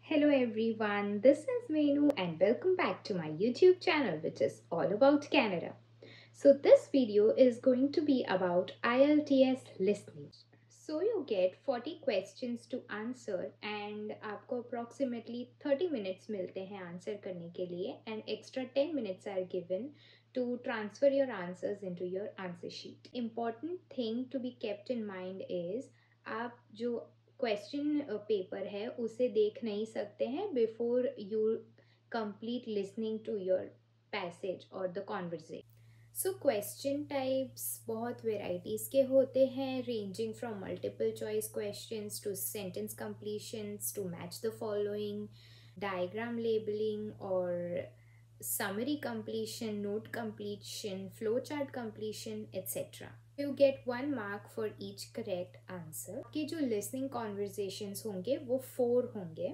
Hello everyone, this is Menu and welcome back to my YouTube channel which is all about Canada. So this video is going to be about IELTS listening. So you get 40 questions to answer and आपको approximately 30 minutes मिलते हैं answer करने के लिए and extra 10 minutes are given to transfer your answers into your answer sheet. Important thing to be kept in mind is आप जो question paper है उसे देख नहीं सकते हैं before you complete listening to your passage और the conversation. So question types बहुत वेराइटीज़ के होते हैं, ranging from multiple choice questions to sentence completions to match the following, diagram labelling और summary completion, note completion, flowchart completion, etc. You get 1 mark for each correct answer. आपके जो listening conversations होंगे वो 4 होंगे.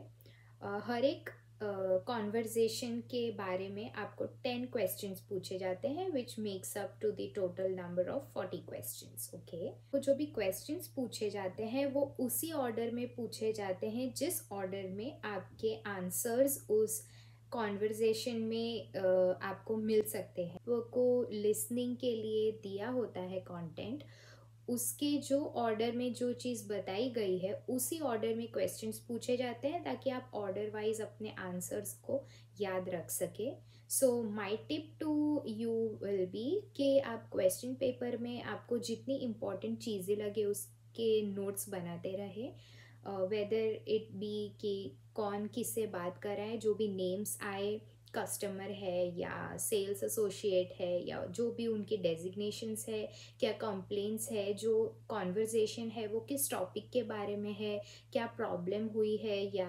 हर एक कॉन्वर्जेशन के बारे में आपको 10 क्वेश्चंस पूछे जाते हैं which makes up to the total number of 40 questions. Okay, तो जो भी क्वेश्चंस पूछे जाते हैं वो उसी ऑर्डर में पूछे जाते हैं जिस ऑर्डर में आपके आंसर्स उस कॉन्वर्जेशन में आपको मिल सकते हैं. वो को लिसनिंग के लिए दिया होता है कंटेंट, उसके जो ऑर्डर में जो चीज़ बताई गई है उसी ऑर्डर में क्वेश्चंस पूछे जाते हैं ताकि आप ऑर्डर वाइज अपने आंसर्स को याद रख सके. So my tip to you will be कि आप क्वेश्चन पेपर में आपको जितनी इम्पोर्टेंट चीज़ें लगे उसके नोट्स बनाते रहे. वेदर इट बी कि कौन किससे बात कर रहा है, जो भी नेम्स आए, कस्टमर है या सेल्स एसोसिएट है या जो भी उनके डेजिग्नेशंस है, क्या कंप्लेंट्स है, जो कॉन्वर्जेशन है वो किस टॉपिक के बारे में है, क्या प्रॉब्लम हुई है या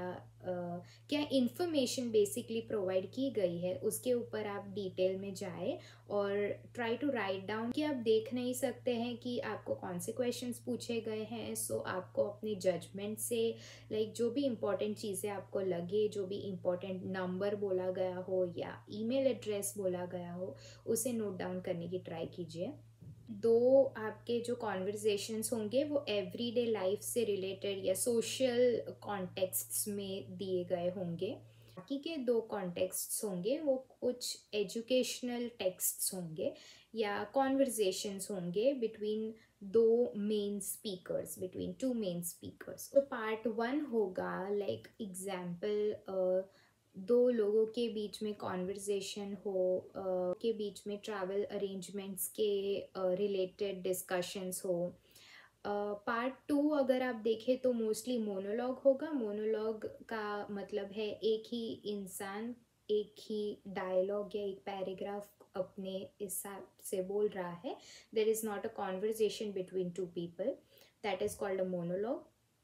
क्या इन्फॉर्मेशन बेसिकली प्रोवाइड की गई है, उसके ऊपर आप डिटेल में जाए और ट्राई टू राइट डाउन. कि आप देख नहीं सकते हैं कि आपको कौन से क्वेश्चंस पूछे गए हैं. सो आपको अपनी जजमेंट से जो भी इम्पोर्टेंट चीज़ें आपको लगे, जो भी इम्पोर्टेंट नंबर बोला गया हो या ईमेल एड्रेस बोला गया हो, उसे नोट डाउन करने की ट्राई कीजिए. 2 आपके जो कॉन्वर्जेशंस होंगे वो एवरीडे लाइफ से रिलेटेड या सोशल कॉन्टेक्स्ट्स में दिए गए होंगे. बाकी के 2 कॉन्टेक्स्ट्स होंगे वो कुछ एजुकेशनल टेक्स्ट्स होंगे या कॉन्वर्जेशंस होंगे between 2 main speakers, between 2 main speakers. तो पार्ट 1 होगा एग्जाम्पल 2 लोगों के बीच में कॉन्वर्जेशन हो, के बीच में ट्रैवल अरेंजमेंट्स के रिलेटेड डिस्कशंस हो. पार्ट 2 अगर आप देखें तो मोस्टली मोनोलॉग होगा. मोनोलॉग का मतलब है एक ही इंसान एक ही डायलॉग या एक पैराग्राफ अपने हिसाब से बोल रहा है. There is not a conversation between 2 people, that is called a monologue.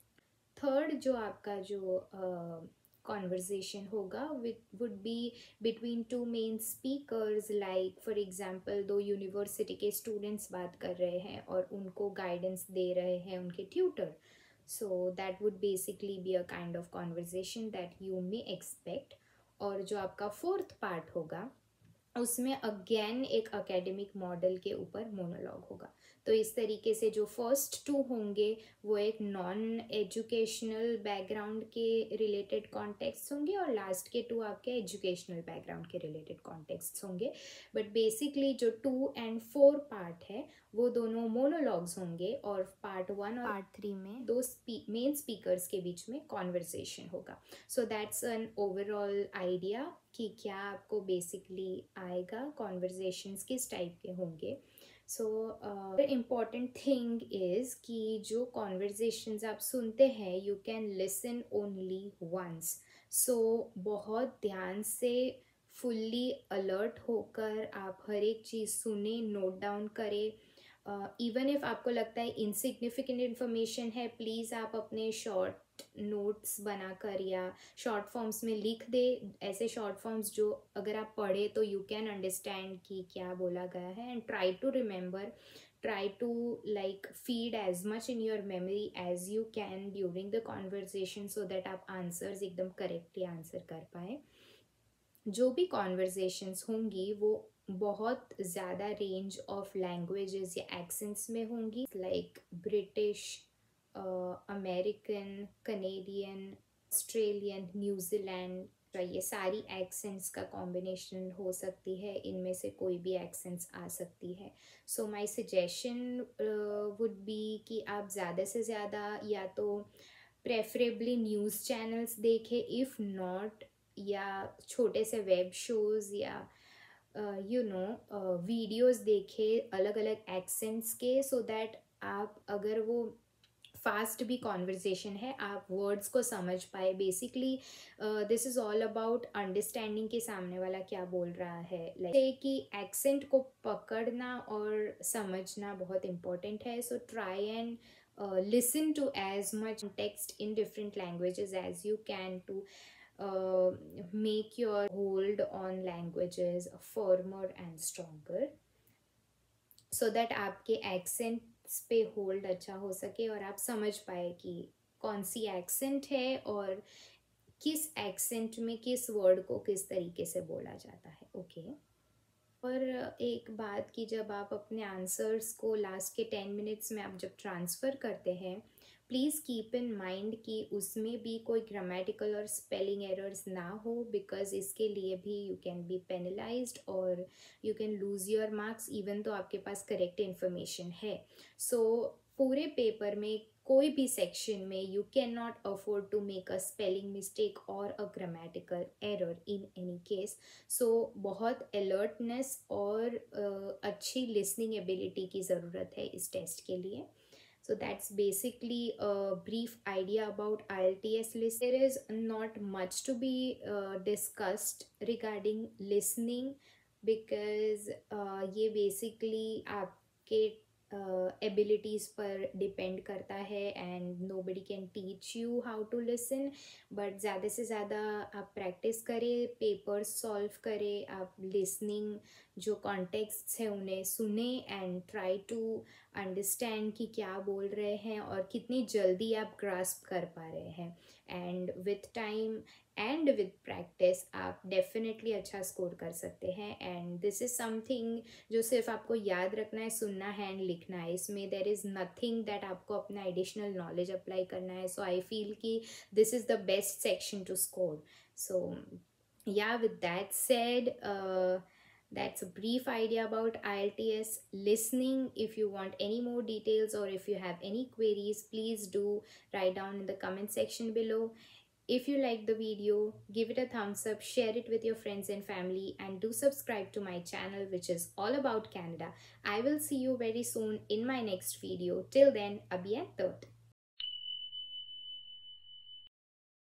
Third जो आपका जो conversation होगा would be between 2 main speakers. like for example 2 university के स्टूडेंट्स बात कर रहे हैं और उनको गाइडेंस दे रहे हैं उनके tutor. so that would basically be a kind of conversation that you may expect. और जो आपका 4th पार्ट होगा उसमें अगेन एक एकेडमिक मॉडल के ऊपर मोनोलॉग होगा. तो इस तरीके से जो फर्स्ट 2 होंगे वो एक नॉन एजुकेशनल बैकग्राउंड के रिलेटेड कॉन्टेक्स्ट होंगे और लास्ट के 2 आपके एजुकेशनल बैकग्राउंड के रिलेटेड कॉन्टेक्स्ट होंगे. बट बेसिकली जो 2 and 4 पार्ट है वो दोनों मोनोलॉग्स होंगे और पार्ट 1 और पार्ट 3 में 2 मेन स्पीकर्स के बीच में कॉन्वर्सेशन होगा. So that's an overall idea कि क्या आपको बेसिकली आएगा, कॉन्वर्जेशंस किस टाइप के होंगे. सो इम्पॉर्टेंट थिंग इज़ कि जो कॉन्वर्जेशंस आप सुनते हैं you can listen only once. So बहुत ध्यान से फुल्ली अलर्ट होकर आप हर एक चीज़ सुने, नोट डाउन करें. इवन इफ आपको लगता है इनसिग्निफिकेंट इन्फॉर्मेशन है, प्लीज़ आप अपने शॉर्ट नोट्स बनाकर या शॉर्ट फॉर्म्स में लिख दे. ऐसे शॉर्ट फॉर्म्स जो अगर आप पढ़े तो यू कैन अंडरस्टैंड कि क्या बोला गया है. And try to remember, try to feed as much in your memory as you can during the conversation so that आप आंसर्स एकदम करेक्टली आंसर कर पाए. जो भी कॉन्वर्जेशंस होंगी वो बहुत ज़्यादा रेंज ऑफ लैंग्वेजेस या एक्सेंट्स में होंगी. Like British, American, Canadian, Australian, New Zealand, ये सारी एक्सेंट्स का कॉम्बिनेशन हो सकती है, इनमें से कोई भी एक्सेंट्स आ सकती है। So my suggestion would be कि आप ज़्यादा से ज़्यादा या तो प्रेफरेबली न्यूज़ चैनल्स देखें, इफ़ नॉट या छोटे से वेब शोज़ या वीडियोस देखें अलग अलग एक्सेंट्स के, सो दैट आप अगर वो फास्ट भी कॉन्वर्जेशन है आप वर्ड्स को समझ पाए। Basically this is all about understanding कि सामने वाला क्या बोल रहा है। लाइक कि एक्सेंट को पकड़ना और समझना बहुत इम्पोर्टेंट है। So try and listen to as much text in different languages as you can to make your hold on languages firmer and stronger, so that आपके एक्सेंट्स पे होल्ड अच्छा हो सके और आप समझ पाए कि कौन सी एक्सेंट है और किस एक्सेंट में किस वर्ड को किस तरीके से बोला जाता है। ओके और एक बात कि जब आप अपने आंसर्स को लास्ट के 10 मिनट्स में आप जब ट्रांसफ़र करते हैं, प्लीज़ कीप इन माइंड कि उसमें भी कोई ग्रामेटिकल और स्पेलिंग एरर्स ना हो, बिकॉज इसके लिए भी यू कैन बी पेनलाइज्ड और you can lose your marks even though आपके पास करेक्ट इन्फॉर्मेशन है। सो पूरे पेपर में कोई भी सेक्शन में you can not afford to make a spelling mistake और a grammatical error in any case. So बहुत अलर्टनेस और अच्छी लिसनिंग एबिलिटी की ज़रूरत है इस टेस्ट के लिए। So that's basically a brief idea about IELTS list. There is not much to be discussed regarding listening because ये basically आपके abilities पर depend करता है and nobody can teach you how to listen, but ज़्यादा से ज़्यादा आप practice करें, पेपर्स सॉल्व करें, आप लिसनिंग जो कॉन्टेक्स्ट है उन्हें सुने एंड ट्राई टू अंडरस्टैंड कि क्या बोल रहे हैं और कितनी जल्दी आप ग्रास्प कर पा रहे हैं। And with time and with practice आप डेफिनेटली अच्छा स्कोर कर सकते हैं। एंड दिस इज़ समथिंग जो सिर्फ आपको याद रखना है, सुनना है एंड लिखना है। इसमें देर इज़ नथिंग दैट आपको अपना एडिशनल नॉलेज अप्लाई करना है। सो आई फील कि this is the best section to score. So yeah, with that said, that's a brief idea about IELTS listening. If you want any more details or if you have any queries, please do write down in the comment section below. If you like the video, give it a thumbs up, share it with your friends and family, and do subscribe to my channel, which is all about Canada. I will see you very soon in my next video. Till then, abhi and tot.